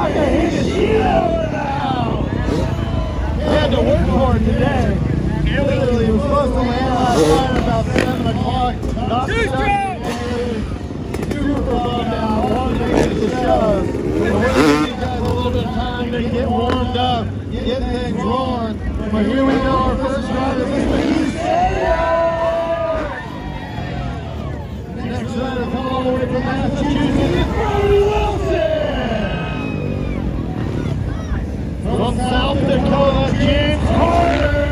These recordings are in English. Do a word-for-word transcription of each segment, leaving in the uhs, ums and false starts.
Had to work for it today. Literally, it was supposed to land last night about seven o'clock. Two strokes! Super bummed out. I wanted to get the show. So we're going to give you guys a little bit of time to get warmed up, get things rolling. But here we go, our first rider. This is next rider coming all the way from Massachusetts. From South Dakota, James Carter.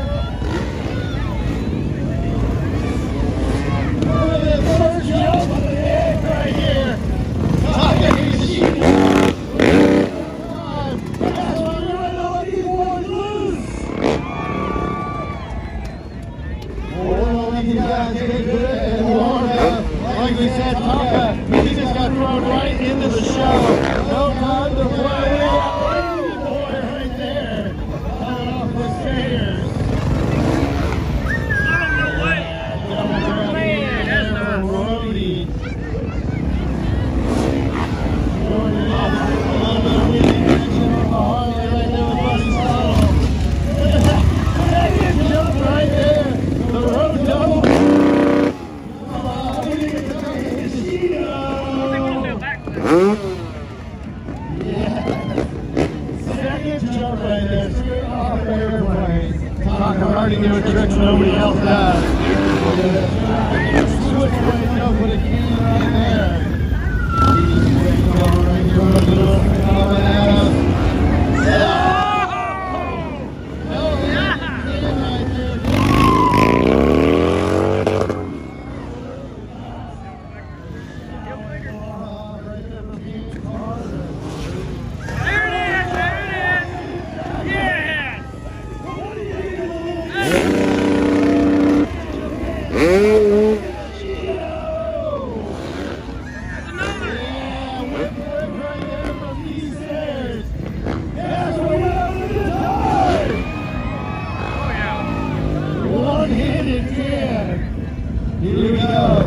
Look at this first jump of the egg right here. Takahashi. That's why we're ready to let these boys loose. We're going to let these guys get good and warm up. Like we said, Taka, he just got thrown right into the show. No time to play. Doing tricks nobody else does. Switch right now, put a key right there. Right here, coming at us. Oh, yeah! Right there. There it is! There it is! Yeah! Here we go.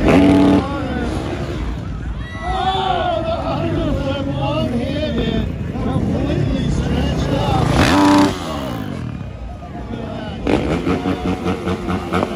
Oh, the underflip one-handed, completely stretched out.